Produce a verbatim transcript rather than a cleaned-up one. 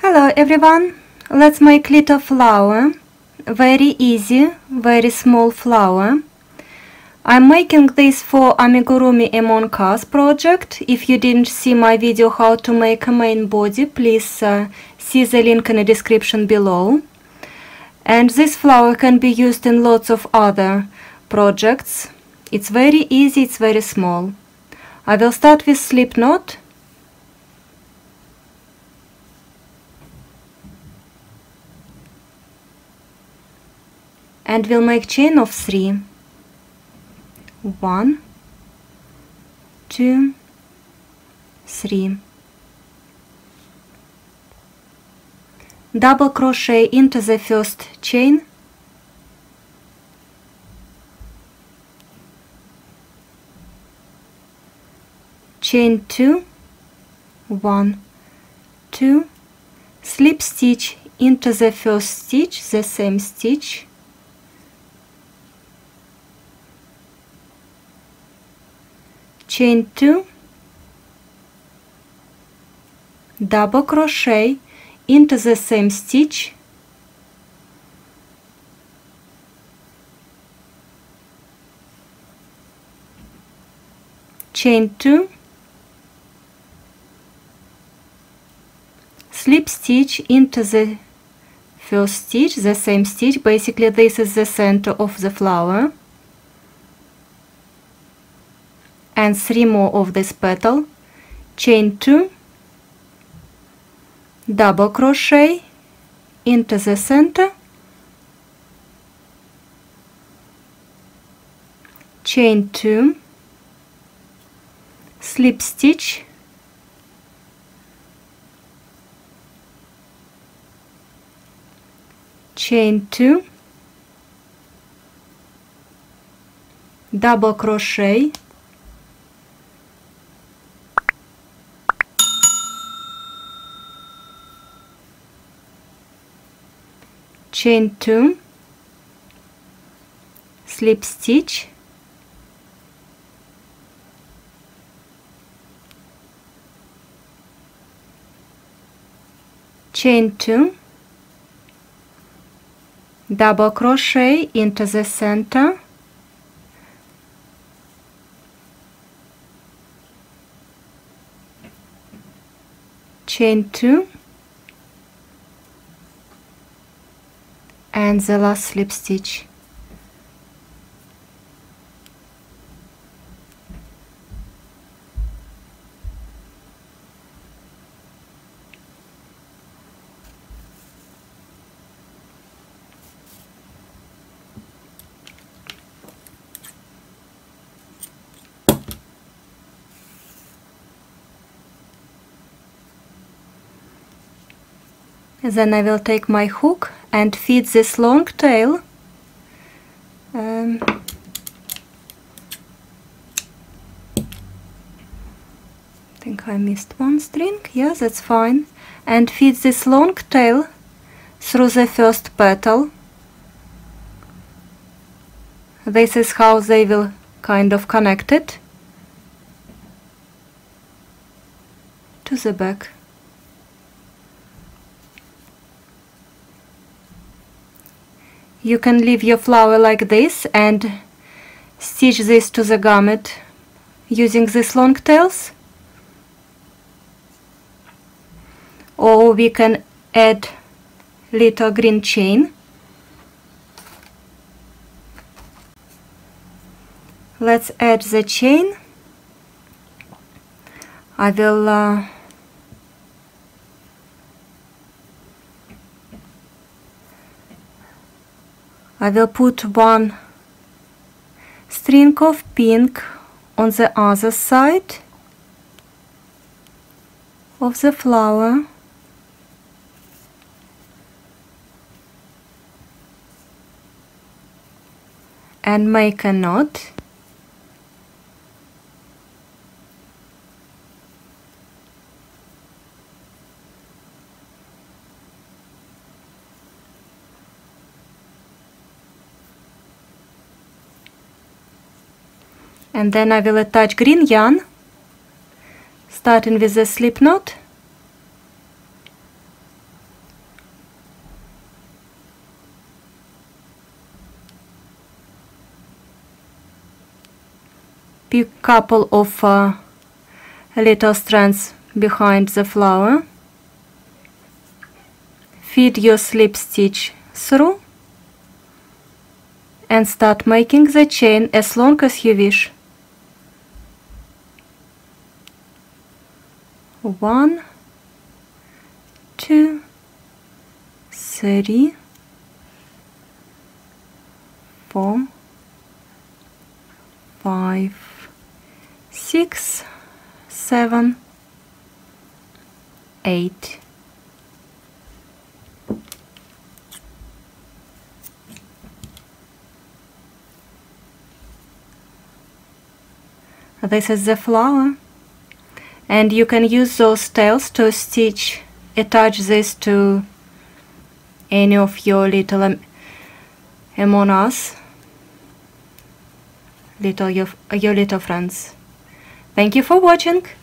Hello everyone, let's make little flower, very easy, very small flower. I'm making this for Amigurumi Among Us project. If you didn't see my video how to make a main body, please uh, see the link in the description below. And this flower can be used in lots of other projects. It's very easy, it's very small. I will start with slip knot. And we'll make chain of three. One, two, three. Double crochet into the first chain. Chain two, one, two, slip stitch into the first stitch, the same stitch. Chain two, double crochet into the same stitch, chain two, slip stitch into the first stitch, the same stitch. Basically this is the center of the flower. And three more of this petal, chain two, double crochet into the center, chain two, slip stitch, chain two, double crochet, chain two, slip stitch, chain two, double crochet into the center, chain two, and the last slip stitch. Then I will take my hook and feed this long tail um, I think I missed one string, yeah, that's fine, and feed this long tail through the first petal. This is how they will kind of connect it to the back. You can leave your flower like this and stitch this to the garment using these long tails, or we can add little green chain. Let's add the chain. I will uh, I will put one string of pink on the other side of the flower, and make a knot. And then I will attach green yarn starting with the slip knot pick couple of uh, little strands behind the flower, feed your slip stitch through, and start making the chain as long as you wish. One, two, three, four, five, six, seven, eight. This is the flower, and you can use those tails to stitch, attach this to any of your little um, Among Us, little your, your little friends. Thank you for watching.